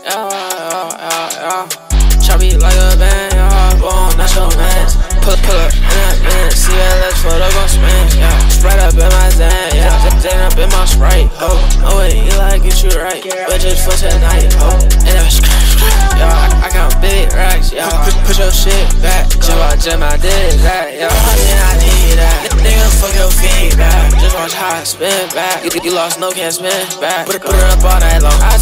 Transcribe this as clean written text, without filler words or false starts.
Choppy like a band, boom, that's your man. Pull up in that man, CLS photo gon' spin, Sprite up in my Zan, Zan up in my Sprite, oh wait, Eli get you right, but just for tonight, and that's I count big racks, put your shit back, jam my dick back, I need that, nigga fuck your feedback, just watch how I spin back, you lost no can't spin back, put her up all night long,